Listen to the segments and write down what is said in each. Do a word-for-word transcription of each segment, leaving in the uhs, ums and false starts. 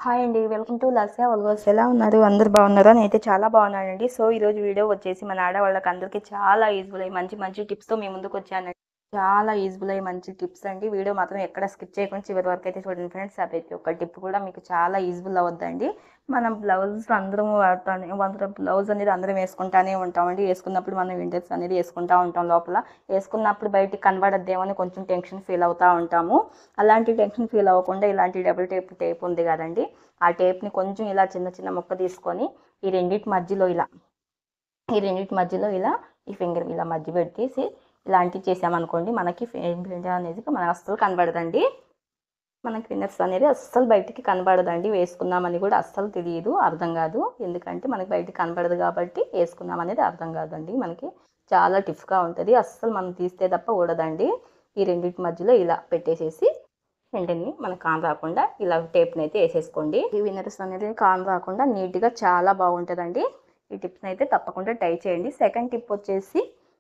Hi అండి. Welcome to Lasya vlogs. ఎలా ఉన్నారు? అందరూ బాగున్నారా? నేనైతే చాలా బాగున్నానండి. సో ఈరోజు వీడియో వచ్చేసి మన ఆడవాళ్ళకి అందరికీ చాలా యూజ్ఫుల్ అయ్యి మంచి మంచి టిప్స్తో మీ ముందుకు వచ్చానండి. చాలా యూజ్ఫుల్ అయ్యి మంచి టిప్స్ అండి. వీడియో మాత్రం ఎక్కడ స్కిప్ చేయకుండా చివరి వరకు అయితే చూడండి ఫ్రెండ్స్. ప్రతి ఒక్క టిప్ కూడా మీకు చాలా యూజ్ఫుల్ అవుద్దండి. మనం బ్లౌజ్ అందరం వాడతానే అందరం బ్లౌజ్ అనేది అందరం వేసుకుంటానే ఉంటామండి. వేసుకున్నప్పుడు మనం వింటర్స్ అనేది వేసుకుంటూ ఉంటాం. లోపల వేసుకున్నప్పుడు బయటికి కనబడద్దేమో అని కొంచెం టెన్షన్ ఫీల్ అవుతూ ఉంటాము. అలాంటి టెన్షన్ ఫీల్ అవ్వకుండా ఇలాంటి డబుల్ టేప్ టేప్ ఉంది కదండి, ఆ టేప్ని కొంచెం ఇలా చిన్న చిన్న ముక్క తీసుకొని ఈ రెండింటి మధ్యలో ఇలా ఈ రెండింటి మధ్యలో ఇలా ఈ ఫింగర్ ఇలా మధ్య పెట్టేసి ఇలాంటివి చేసామనుకోండి, మనకి ఫింగర్ అనేది మనకు అస్సలు కనబడదండి. మనకి ఫింగర్స్ అనేది అస్సలు బయటికి కనబడదండి. వేసుకున్నామని కూడా అస్సలు తెలియదు, అర్థం కాదు. ఎందుకంటే మనకి బయటికి కనబడదు కాబట్టి వేసుకున్నాం అనేది అర్థం కాదండి. మనకి చాలా టిఫ్గా ఉంటుంది. అస్సలు మనం తీస్తే తప్ప ఊడదండి. ఈ రెండింటి మధ్యలో ఇలా పెట్టేసేసి వెంటనే మనకు కాన్ రాకుండా ఇలా టేప్ని అయితే వేసేసుకోండి. ఈ విన్నర్స్ అనేది కాన్ రాకుండా నీట్గా చాలా బాగుంటుందండి. ఈ టిప్స్ని అయితే తప్పకుండా ట్రై చేయండి. సెకండ్ టిప్ వచ్చేసి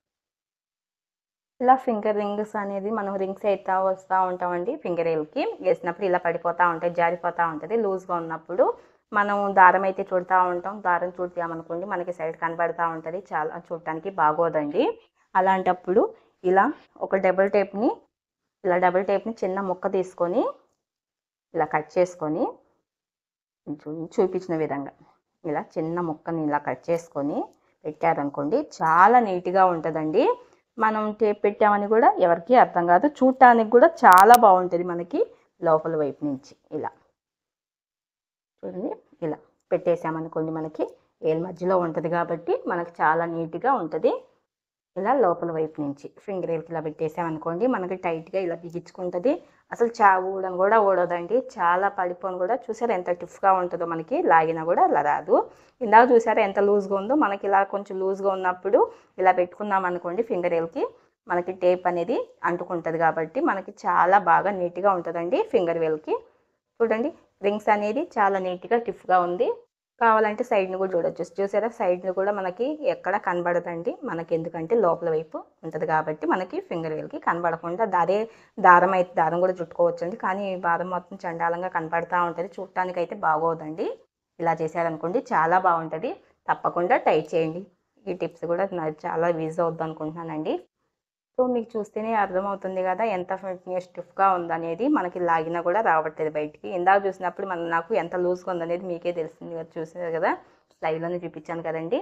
ఇలా ఫింగర్ రింగ్స్ అనేది మనం రింగ్స్ అవుతా వస్తూ ఉంటామండి. ఫింగర్ వేల్కి వేసినప్పుడు ఇలా పడిపోతూ ఉంటాయి, జారిపోతూ ఉంటుంది. లూజ్గా ఉన్నప్పుడు మనం దారం అయితే చుడుతూ ఉంటాం. దారం చుట్టామనుకోండి మనకి సైడ్ కనబడుతూ ఉంటుంది, చాలా చూడటానికి బాగోదండి. అలాంటప్పుడు ఇలా ఒక డబుల్ టేప్ని ఇలా డబుల్ టేప్ని చిన్న ముక్క తీసుకొని ఇలా కట్ చేసుకొని చూపించిన విధంగా ఇలా చిన్న ముక్కని ఇలా కట్ చేసుకొని పెట్టారనుకోండి, చాలా నీట్గా ఉంటుందండి. మనం టేప్ పెట్టామని కూడా ఎవరికి అర్థం కాదు. చూడటానికి కూడా చాలా బాగుంటుంది మనకి లోపల వైపు నుంచి. ఇలా చూడండి, ఇలా పెట్టేసామనుకోండి మనకి వేలు మధ్యలో ఉంటుంది కాబట్టి మనకి చాలా నీట్గా ఉంటుంది. ఇలా లోపల వైపు నుంచి ఫింగర్ వేల్కి ఇలా పెట్టేసామనుకోండి మనకి టైట్గా ఇలా బిగించుకుంటుంది. అసలు చా ఊడని కూడా ఊడదండి. చాలా పడిపోను కూడా. చూసారా ఎంత టిఫ్గా ఉంటుందో, మనకి లాగినా కూడా అలా రాదు. ఇందాక చూసారా ఎంత లూజ్గా ఉందో. మనకి ఇలా కొంచెం లూజ్గా ఉన్నప్పుడు ఇలా పెట్టుకున్నాం అనుకోండి ఫింగర్ వేల్కి మనకి టేప్ అనేది అంటుకుంటుంది కాబట్టి మనకి చాలా బాగా నీట్గా ఉంటుందండి ఫింగర్ వేల్కి. చూడండి, రింగ్స్ అనేది చాలా నీట్గా టిఫ్గా ఉంది. కావాలంటే సైడ్ని కూడా చూడొచ్చు. చూసారా, సైడ్ని కూడా మనకి ఎక్కడ కనబడదండి. మనకి ఎందుకంటే లోపల వైపు ఉంటుంది కాబట్టి మనకి ఫింగర్ వేల్కి కనబడకుండా అదే దారం అయితే దారం కూడా చుట్టుకోవచ్చండి. కానీ దారం మొత్తం చండాలంగా కనబడుతూ ఉంటుంది, చూడటానికి అయితే బాగోదండి. ఇలా చేశారనుకోండి చాలా బాగుంటుంది. తప్పకుండా ట్రై చేయండి. ఈ టిప్స్ కూడా నాకు చాలా యూజ్ అవుద్ది అనుకుంటున్నానండి. సో మీకు చూస్తేనే అర్థమవుతుంది కదా ఎంత స్టిఫ్గా ఉందనేది. మనకి లాగినా కూడా రావట్లేదు బయటికి. ఇందాక చూసినప్పుడు మన నాకు ఎంత లూజ్గా ఉందనేది మీకే తెలుస్తుంది కదా, చూసారు కదా, లైవ్లోనే చూపించాను కదండి.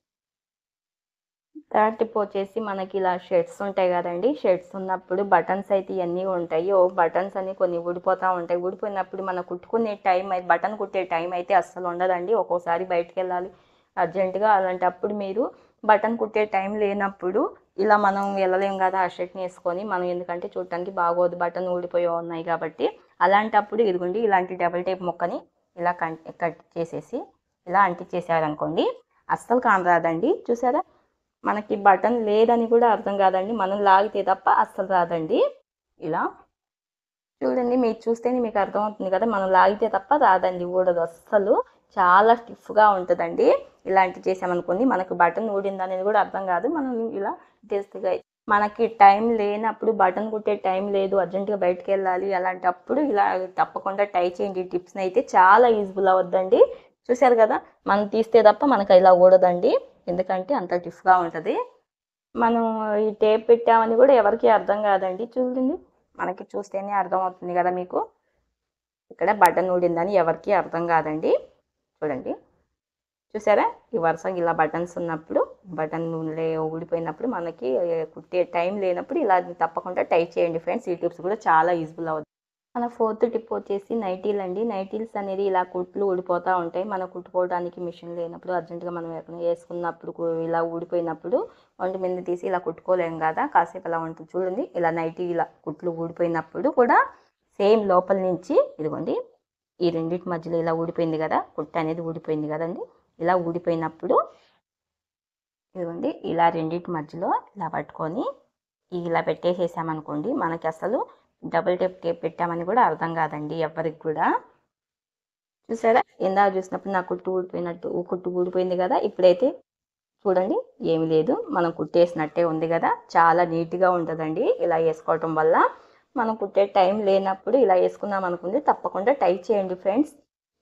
థర్డ్ టిప్ వచ్చేసి మనకి ఇలా షర్ట్స్ ఉంటాయి కదండి. షర్ట్స్ ఉన్నప్పుడు బటన్స్ అయితే ఇవన్నీ ఉంటాయి. ఓ బటన్స్ అని కొన్ని ఊడిపోతూ ఉంటాయి. ఊడిపోయినప్పుడు మనం కుట్టుకునే టైం అయితే బటన్ కుట్టే టైం అయితే అస్సలు ఉండదండి. ఒక్కోసారి బయటకు వెళ్ళాలి అర్జెంటుగా. అలాంటప్పుడు మీరు బటన్ కుట్టే టైం లేనప్పుడు ఇలా మనం వెళ్ళలేం కదా ఆ షర్ట్ని వేసుకొని. మనం ఎందుకంటే చూడటానికి బాగోదు, బటన్ ఊడిపోయి ఉన్నాయి కాబట్టి. అలాంటప్పుడు ఇదిగోండి ఇలాంటి డబుల్ టేప్ ముక్కని ఇలా కట్ చేసేసి ఇలా అంటించేసారనుకోండి అస్సలు కానరాదండి. చూసారా, మనకి బటన్ లేదని కూడా అర్థం కాదండి. మనం లాగితే తప్ప అస్సలు రాదండి. ఇలా చూడండి, మీరు చూస్తేనే మీకు అర్థమవుతుంది కదా, మనం లాగితే తప్ప రాదండి, ఊడదు అస్సలు. చాలా స్టిఫ్గా ఉంటుందండి. ఇలాంటి చేసామనుకోండి మనకు బటన్ ఊడిందనేది కూడా అర్థం కాదు. మనం ఇలా చేస్తే మనకి టైం లేనప్పుడు, బటన్ కుట్టే టైం లేదు, అర్జెంటుగా బయటకు వెళ్ళాలి, అలాంటప్పుడు ఇలా తప్పకుండా ట్రై చేయండి. ఈ టిప్స్ని అయితే చాలా యూజ్ఫుల్ అవుద్దండి. చూసారు కదా, మనం తీస్తే తప్ప మనకు ఇలా ఊడదండి, ఎందుకంటే అంత టిఫ్గా ఉంటుంది. మనం ఈ టేప్ పెట్టామని కూడా ఎవరికి అర్థం కాదండి. చూడండి, మనకి చూస్తేనే అర్థమవుతుంది కదా మీకు, ఇక్కడ బటన్ ఊడిందని ఎవరికి అర్థం కాదండి. చూడండి, చూసారా, ఈ వరుసగా ఇలా బటన్స్ ఉన్నప్పుడు, బటన్ లే ఊడిపోయినప్పుడు, మనకి కుట్టే టైం లేనప్పుడు ఇలా తప్పకుండా ట్రై చేయండి ఫ్రెండ్స్. ఈ టిప్స్ కూడా చాలా యూజ్ఫుల్ అవుతుంది. మన ఫోర్త్ టిప్ వచ్చేసి నైటీలు అండి. నైటీల్స్ అనేది ఇలా కుట్లు ఊడిపోతూ ఉంటాయి. మనం కుట్టుకోవడానికి మిషన్ లేనప్పుడు, అర్జెంటుగా మనం ఎక్కడ వేసుకున్నప్పుడు ఇలా ఊడిపోయినప్పుడు ఒంటి మీద తీసి ఇలా కుట్టుకోలేము కదా, కాసేపు అలా ఉంటుంది. చూడండి, ఇలా నైటీ ఇలా కుట్లు ఊడిపోయినప్పుడు కూడా సేమ్ లోపల నుంచి ఇదిగోండి ఈ రెండింటి మధ్యలో ఇలా ఊడిపోయింది కదా, కుట్టు అనేది ఊడిపోయింది కదండి. ఇలా ఊడిపోయినప్పుడు ఇదిగోండి ఇలా రెండింటి మధ్యలో ఇలా పట్టుకొని ఇలా పెట్టేసేసామనుకోండి మనకి అసలు డబుల్ టేప్ టేప్ పెట్టామని కూడా అర్థం కాదండి ఎవరికి కూడా. చూసారా, ఇందాక చూసినప్పుడు నా కుట్టు ఊడిపోయినట్టు కుట్టు ఊడిపోయింది కదా, ఇప్పుడైతే చూడండి ఏమి లేదు, మనం కుట్టేసినట్టే ఉంది కదా. చాలా నీట్గా ఉంటుందండి ఇలా వేసుకోవటం వల్ల. మనం కుట్టే టైం లేనప్పుడు ఇలా వేసుకున్నాం అనుకుంది తప్పకుండా ట్రై చేయండి ఫ్రెండ్స్.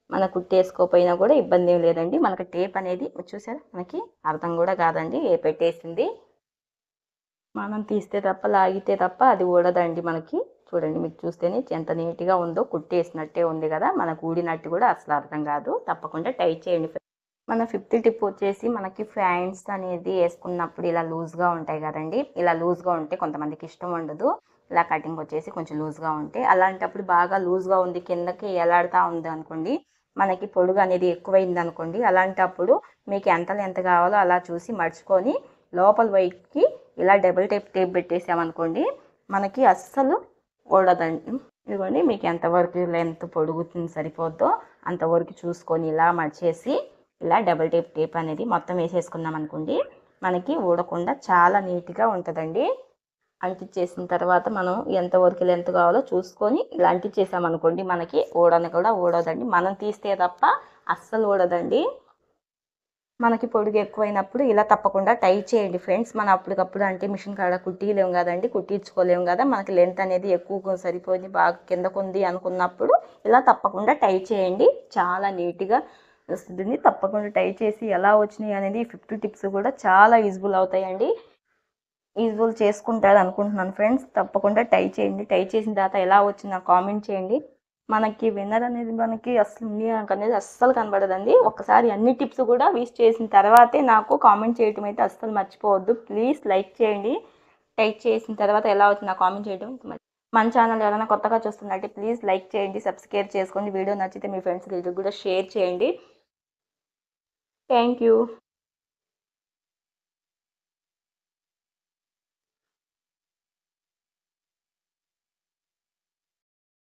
మన కుట్టేసుకోపోయినా కూడా ఇబ్బంది ఏం లేదండి. మనకి టేప్ అనేది చూసారా మనకి అర్థం కూడా కాదండి ఏ పెట్టేసింది. మనం తీస్తే తప్ప లాగితే తప్ప అది ఊడదండి మనకి. చూడండి మీకు చూస్తేనే ఎంత నీట్గా ఉందో, కుట్టేసినట్టే ఉంది కదా, మనకు ఊడినట్టు కూడా అసలు అర్థం కాదు. తప్పకుండా ట్రై చేయండి. మన ఫిఫ్త్ టిప్ వచ్చేసి మనకి ఫ్యాంట్స్ అనేది వేసుకున్నప్పుడు ఇలా లూజ్గా ఉంటాయి కదండి. ఇలా లూజ్గా ఉంటే కొంతమందికి ఇష్టం ఉండదు. ఇలా కటింగ్ వచ్చేసి కొంచెం లూజ్గా ఉంటే, అలాంటప్పుడు బాగా లూజ్గా ఉంది కిందకి ఎలాడుతూ ఉంది అనుకోండి, మనకి పొడుగు అనేది ఎక్కువైంది అనుకోండి, అలాంటప్పుడు మీకు ఎంత లెంత్ కావాలో అలా చూసి మడుచుకొని లోపల వైపుకి ఇలా డబుల్ టేప్ టేప్ పెట్టేసామనుకోండి, మనకి అస్సలు ఊడదండి. ఇదిగోండి మీకు ఎంతవరకు లెంత్ పొడుగుతుంది సరిపోద్దో అంతవరకు చూసుకొని ఇలా మడిచేసి ఇలా డబుల్ టేప్ టేప్ అనేది మొత్తం వేసేసుకున్నాం అనుకోండి, మనకి ఊడకుండా చాలా నీట్గా ఉంటుందండి. అంటించేసిన తర్వాత మనం ఎంతవరకు లెంత్ కావాలో చూసుకొని ఇలా అంటించేసామనుకోండి, మనకి ఊడని కూడా ఊడదండి. మనం తీస్తే తప్ప అస్సలు ఊడదండి. మనకి పొడుగు ఎక్కువైనప్పుడు ఇలా తప్పకుండా టై చేయండి ఫ్రెండ్స్. మనం అప్పటికప్పుడు అంటే మిషన్ కాడ కుట్టిలేము కదండి, కుట్టించుకోలేము కదా. మనకి లెంత్ అనేది ఎక్కువ సరిపోయింది, బాగా కిందకు ఉంది అనుకున్నప్పుడు ఇలా తప్పకుండా టై చేయండి. చాలా నీట్గా వస్తుంది. తప్పకుండా టై చేసి ఎలా వచ్చినాయి అనేది ఫిఫ్టీ టిప్స్ కూడా చాలా యూజ్ఫుల్ అవుతాయండి. యూజ్ఫుల్ చేసుకుంటారు అనుకుంటున్నాను ఫ్రెండ్స్. తప్పకుండా టై చేయండి. టై చేసిన తర్వాత ఎలా వచ్చిందో కామెంట్ చేయండి. మనకి విన్నర్ అనేది మనకి అసలు నాకు అనేది అస్సలు కనబడదండి. ఒకసారి అన్ని టిప్స్ కూడా యూజ్ చేసిన తర్వాతే నాకు కామెంట్ చేయడం అయితే అస్సలు మర్చిపోవద్దు. ప్లీజ్ లైక్ చేయండి. టై చేసిన తర్వాత ఎలా వచ్చిందో నాకు కామెంట్ చేయడం. మన ఛానల్ ఎవరైనా కొత్తగా చూస్తున్నట్టే ప్లీజ్ లైక్ చేయండి, సబ్స్క్రైబ్ చేసుకోండి. వీడియో నచ్చితే మీ ఫ్రెండ్స్కి కూడా షేర్ చేయండి. Thank you.